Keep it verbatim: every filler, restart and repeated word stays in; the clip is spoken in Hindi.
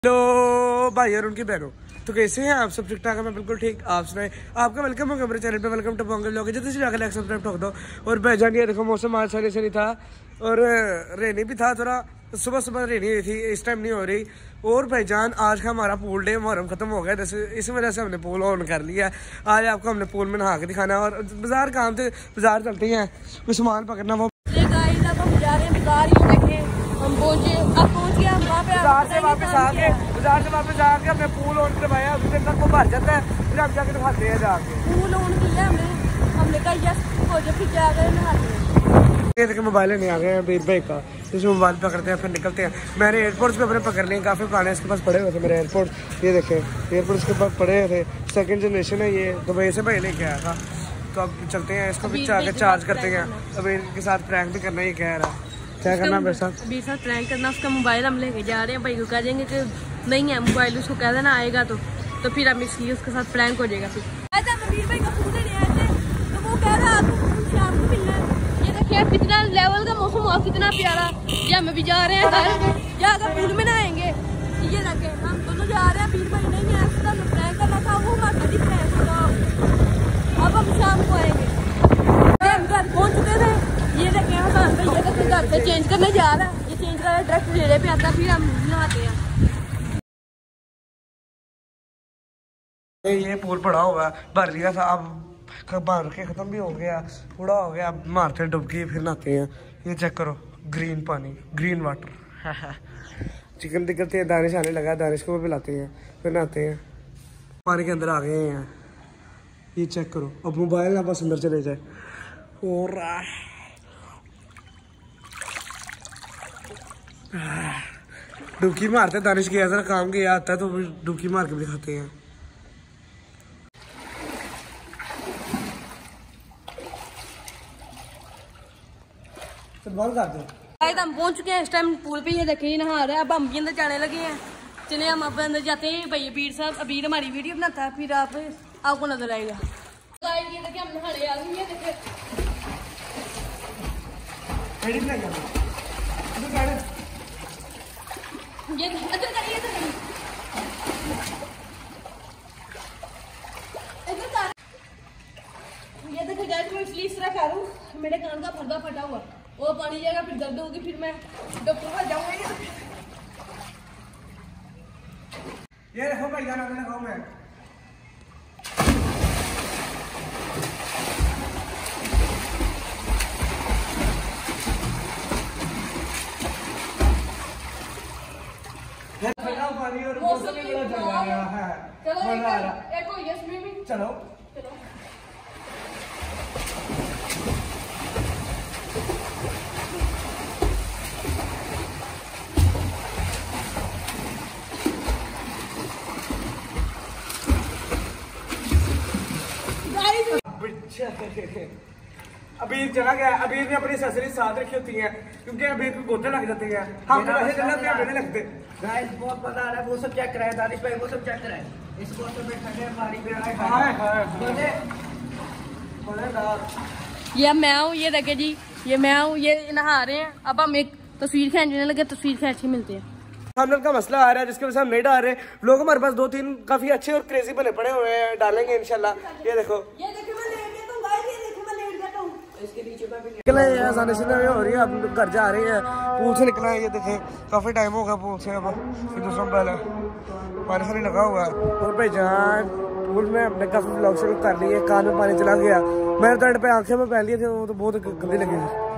हेलो भाई और उनकी बहनों, तो कैसे हैं आप सब? ठीक ठाक है, मैं बिल्कुल ठीक। आप सुनाए? आपका वेलकम है मेरे चैनल पे। वेलकम टू पोंगल लोग। जल्दी से जाकर लाइक सब्सक्राइब ठोक दो। और भाईजान ये देखो, मौसम आज सही सही था और रेनी भी था थोड़ा। सुबह सुबह रेनी हुई थी, इस टाइम नहीं हो रही। और भाईजान आज का हमारा पूल डे मुहर्रम खत्म हो गया, जैसे इस वजह से हमने पूल ऑन कर लिया। आज आपको हमने पूल में नहा के दिखाना है। और बाजार काम थे, बाजार चलते हैं, कोई सामान पकड़ना वो हम पहुंचे अब पहुंच गए हम वहाँ पे। बाजार से वापस आके बाजार से वापस आके हमने पूल ऑन करवाया। अभी तक वो भर जाता है, फिर हम जाके नहाते हैं जाके। पूल ऑन किया हमने हमने कहा यस हो जाए, फिर जाकर नहाते। ये देखिए मोबाइल नहीं आ गए हैं बीर भाई का, इसमें मोबाइल पकड़ते हैं फिर निकलते हैं। मैंने एयरपोर्ट्स पे अपने पकड़ लिए, काफ़ी पुराने इसके पास पड़े हुए थे मेरे एयरपोर्ट। ये देखें एयरपोर्ट इसके पास पड़े थे, सेकंड जनरेशन है ये, दुबई से भाई लेके आया था। तो अब चलते हैं, इसको भी आके चार्ज करते हैं। अब इनके साथ प्रैंक भी करना, ही कह रहा क्या करना मेरे साथ? अभी साथ प्रैंक करना। उसका मोबाइल हम लेके जा रहे हैं, भाई को कह देंगे कि नहीं है मोबाइल, उसको कह देना आएगा तो तो फिर हम इसलिए उसके साथ प्रैंक हो जाएगा। फिर अमीर भाई का फोन नहीं आए थे तो वो कह रहा आपको शाम को मिलना है। ये देखिए कितना लेवल का मौसम हुआ, कितना प्यारा। ये हम भी जा रहे हैं जाकर पूल में नहाएंगे। ये देखे हम दोनों जा रहे हैं, अमीर भाई नहीं है, प्रैंक करना था वो हमारा प्रैंक था। अब हम शाम को आएंगे। हम घर पहुँच चुके थे। ये देखे हसान भाई ये देखिए घर से चेंज करने जा रहा है, ये चेंज कर डायरेक्ट रेड़े पे आता, फिर हम नहाते हैं। ये पूल पड़ा हुआ है, भर लिया था, अब भर के खत्म भी हो गया, पूरा हो गया। अब मारते हैं डुबकी, फिर नहाते हैं। ये चेक करो, ग्रीन पानी, ग्रीन वाटर। चिकन दिक्कत है, दानिश आने लगा, दानिश को भी पिलाते हैं, फिर नहाते हैं। पानी के अंदर आ गए हैं, ये चेक करो। अब मोबाइल ना बस अंदर चले जाए। और डुबकी मारते हैं, दानिश किया जरा काम किया आता है तो डुबकी मार के भी दिखाते हैं। बंद कर दो। हम पहुंच चुके हैं इस टाइम पूल पे। ये देखिए नहा रहे हैं, अब हम भी अंदर जाने लगे हैं। चलिए हम अब अंदर जाते हैं। भाई अबीर साहब, अबीर हमारी वीडियो बनाता है, फिर आप आपको नजर आएगा। ये देखिए हम नहाने आ गए। ये देखिए ये अंदर करिए ये देखिए गाइस, मैं इसलिए इस तरह कर रहा हूँ, मेरे कान का पर्दा फटा हुआ, वो पानी जाएगा, फिर दर्द होगी, फिर मैं डॉक्टर के पास जाऊंगा। ये देखो भाई जाना मैंने गाँव में। पानी और मौसम भी बड़ा चल रहा है। चलो एक एक को यस स्विमिंग चलो चलो। अबीर चला गया। अबीर ने अपनी ससुरी साथ रखी होती है, क्योंकि अबीर को गोते लग जाते हैं। हम तो वैसे जन्नत में हमें नहीं लगते। गाइस बहुत मजा आ रहा है। वो सब चेक कराए दानिश भाई, वो सब चेक कराए। इस मौसम में ठंडे पानी में आए हाय हाय मजेदार। ये मैं हूँ, ये देखे जी, ये मैं हूँ, ये नहा रहे हैं। अब हम एक तस्वीर खींचने लगे, तस्वीर खींच के मिलते हैं। हम लोग का मसला आ रहा है जिसकी वजह से हम नहीं डाल रहे। लोग हमारे पास दो तीन काफी अच्छे और क्रेजी बने पड़े हुए हैं, डालेंगे इंशाल्लाह। ये देखो ये देखो मैं लेट जाता हूँ गाइस, ये देखो मैं लेट जाता हूँ। इसके नीचे में भी निकले हैं, आसानी से हो रही है। अब घर जा रहे हैं, पूल से निकला है। ये देखें काफी टाइम हो गया पूल से, अब फिर दूसरा पहले पानी से नहीं लगा हुआ है। और भाई जान पूल में हमने काफी व्लॉग शुरू कर लिए, कान में पानी चला गया। मैंने तो एंड पे आंखें में पहन लिए थे, वो तो बहुत गंदी लगी।